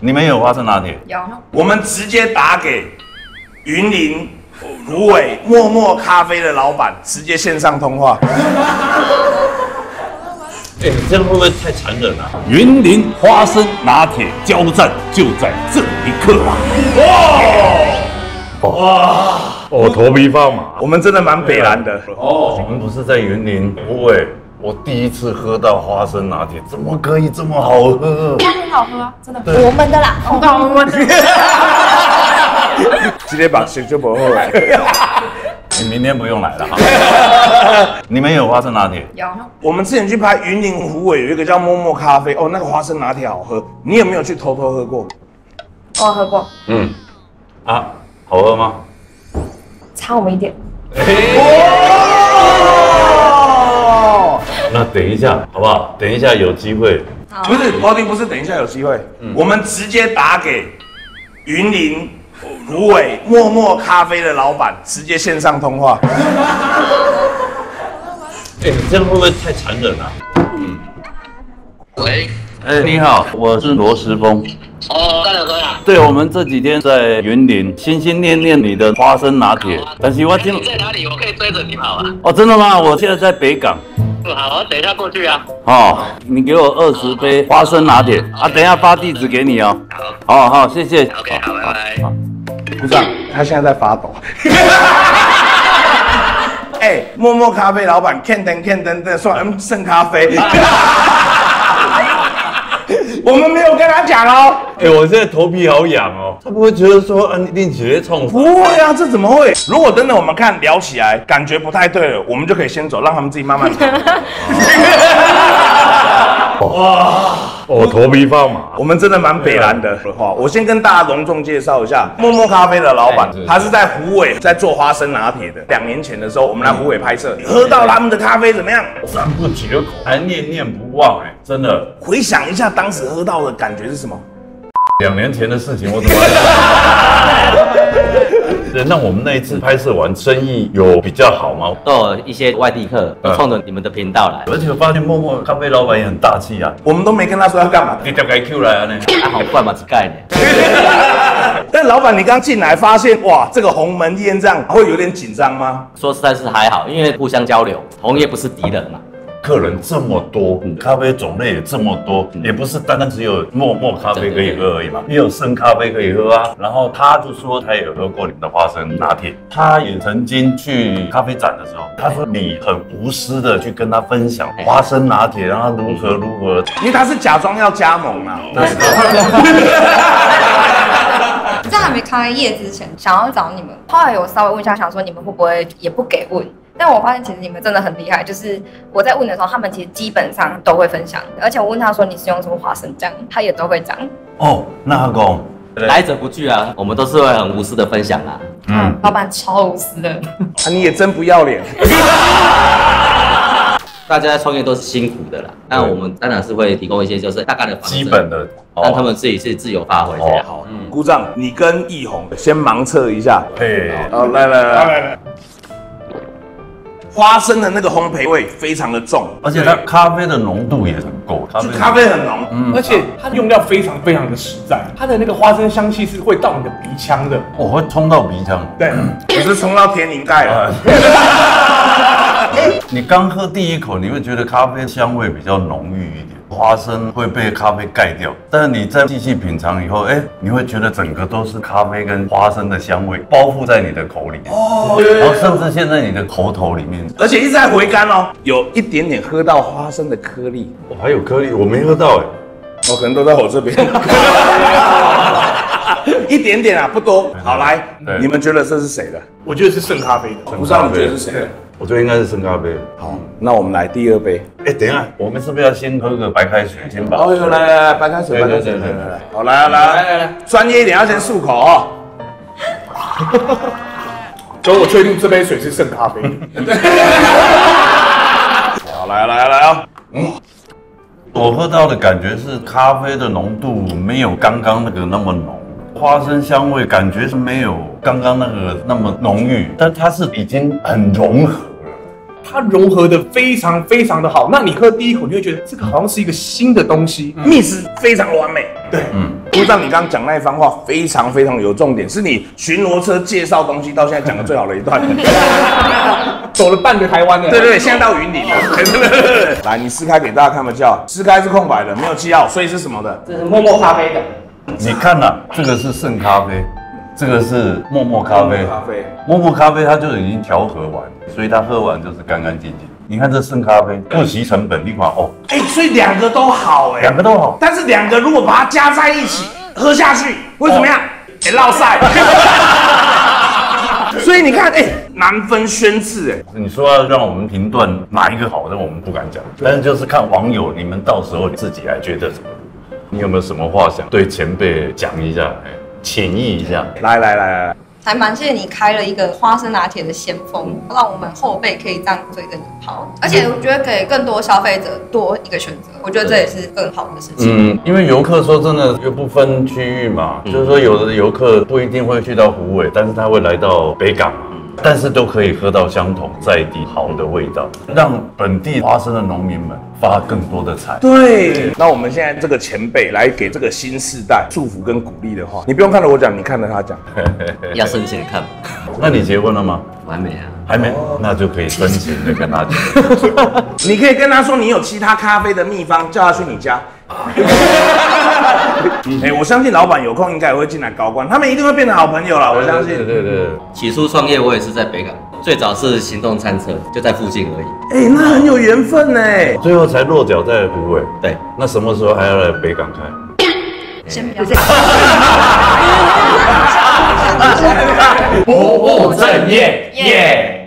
你们有花生拿铁？ 有。 我们直接打给云林芦苇默默咖啡的老板，直接线上通话。 哎，这样会不会太残忍了？云林花生拿铁交战就在这一刻啊！哇！我头皮发麻。 我们真的蛮北蓝的哦，你们不是在云林芦苇？我第一次喝到花生拿铁，怎么可以这么好喝？ 很好喝啊，真的。我们的啦，我们的。 今天把钱就不后来。 你明天不用来了哈。你们有花生拿铁？ 有。 我们之前去拍云林芦苇有一个叫默默咖啡，哦，那个花生拿铁好喝。你有没有去偷偷喝过？ 我喝过。 啊，好喝吗？ 差我们一点。 那等一下好不好？等一下有机会。 不是，包丁不是，等一下有机会，我们直接打给云林芦苇默默咖啡的老板，直接线上通话。 哎，这样会不会太残忍了？ 喂， 你好，我是罗时丰。 哦，干了哥呀？ 对，我们这几天在云林心心念念你的花生拿铁，但是我听你在哪里？我可以追着你跑啊。 哦，真的吗？我现在在北港。 好，我等一下过去啊。 哦，你给我20杯花生拿铁啊，等一下发地址给你哦。好，谢谢。 OK， 好，拜拜。 鼓掌，他现在在发抖。哎，默默咖啡老板 ，Ken 登算剩咖啡。我们没有跟他讲哦。 哎，我现在头皮好痒哦。他不会觉得说啊，你练起来冲？ 不会啊，这怎么会？如果真的我们看聊起来感觉不太对了，我们就可以先走，让他们自己慢慢走。 哇，我头皮发麻。 我们真的蛮北蓝的。我先跟大家隆重介绍一下默默咖啡的老板，他是在虎尾在做花生拿铁的。2年前的时候，我们来虎尾拍摄，喝到他们的咖啡怎么样？ 赞不绝口，还念念不忘哎，真的。 回想一下当时喝到的感觉是什么 ？2年前的事情我怎么还？对，那我们那一次拍摄完，生意有比较好吗？ 都有一些外地客都冲着你们的频道来， 而且我发现默默咖啡老板也很大气啊， 我们都没跟他说要干嘛， 你就该 Q 来啊呢。 好怪嘛，这概念。 但老板，你刚进来发现哇，这个鸿门宴这样会有点紧张吗？ 说实在是还好，因为互相交流，同业不是敌人嘛。 客人这么多，咖啡种类也这么多，也不是单单只有默默咖啡可以喝而已嘛，也有生咖啡可以喝啊。然后他就说他也有喝过你们的花生拿铁，他也曾经去咖啡展的时候，他说你很无私的去跟他分享花生拿铁，让他如何， 因为他是假装要加盟啊。 在还没开业之前，想要找你们，后来有稍微问一下，想说你们会不会也不给问。但我发现其实你们真的很厉害，就是我在问的时候，他们其实基本上都会分享，而且我问他说你是用什么花生酱，他也都会讲。 哦，那阿公来者不拒啊，我们都是会很无私的分享啊。 老板超无私的。 啊，你也真不要脸。 大家在创业都是辛苦的啦，那我们当然是会提供一些就是大概的基本的， 让他们自己是自由发挥这样。 好，鼓掌，你跟易宏先盲测一下。好，来。花生的那个烘焙味非常的重， 而且它咖啡的浓度也很够， 咖啡很浓， 而且它用料非常非常的实在，它的那个花生香气是会到你的鼻腔的， 我会冲到鼻腔， 对， 我是冲到天灵盖了。 你刚喝第一口，你会觉得咖啡香味比较浓郁一点，花生会被咖啡盖掉，但是你再细细品尝以后，你会觉得整个都是咖啡跟花生的香味包覆在你的口里，然后甚至现在你的口头里面， 而且一直在回甘哦，有一点点喝到花生的颗粒， 还有颗粒，我没喝到可能都在我这边，一点点啊，不多。好，来，你们觉得这是谁的？ 我觉得是剩咖啡的， 不知道你觉得是谁的？ 我觉得应该是生咖啡。 好，那我们来第2杯。 等一下，我们是不是要先喝个白开水先吧？ 来，白开水，来，好，来，专业一点，要先漱口哦。 所以我确定这杯水是剩咖啡。 好，来哦。 我喝到的感觉是咖啡的浓度没有刚刚那个那么浓，花生香味感觉是没有刚刚那个那么浓郁，但它是已经很融合了。 它融合的非常非常的好，那你喝第一口，你会觉得这个好像是一个新的东西 ，mix 非常完美。 对， 部长，你刚刚讲那一番话非常非常有重点，是你巡逻车介绍东西到现在讲的最好的一段。 走了半个台湾了。 对对对，现在到云林了。来，你撕开给大家看个叫，撕开是空白的，没有记号，所以是什么的？ 这是默默咖啡的。 你看呐，这个是圣咖啡，这个是默默咖啡。默默咖啡它就已经调和完，所以它喝完就是干干净净。你看这圣咖啡不惜成本，你看哦， 所以两个都好两个都好， 但是两个如果把它加在一起喝下去，会怎么样？落晒。所以你看，难分轩轾你说要让我们评断哪一个好，那我们不敢讲，但是就是看网友你们到时候自己来觉得怎么。你有没有什么话想对前辈讲一下，浅意一下？ 来， 还蛮谢谢你开了一个花生拿铁的先锋，让我们后辈可以这样追着你跑，而且我觉得给更多消费者多一个选择，我觉得这也是更好的事情。 因为游客说真的又不分区域嘛，就是说有的游客不一定会去到虎尾，但是他会来到北港嘛。但是都可以喝到相同在地好的味道，让本地花生的农民们发更多的财。 对，那我们现在这个前辈来给这个新世代祝福跟鼓励的话，你不用看着我讲，你看着他讲。 要深情看。 那你结婚了吗？ 我还没啊。 还没，那就可以深情的跟他讲。 你可以跟他说你有其他咖啡的秘方，叫他去你家。我相信老板有空应该也会进来高官，他们一定会变成好朋友啦，我相信。 对。 起初创业我也是在北港，最早是行动餐车，就在附近而已。 那很有缘分呢。 最后才落脚在虎尾。 对， 那什么时候还要来北港开？ 先不要这样。 不务正业，耶。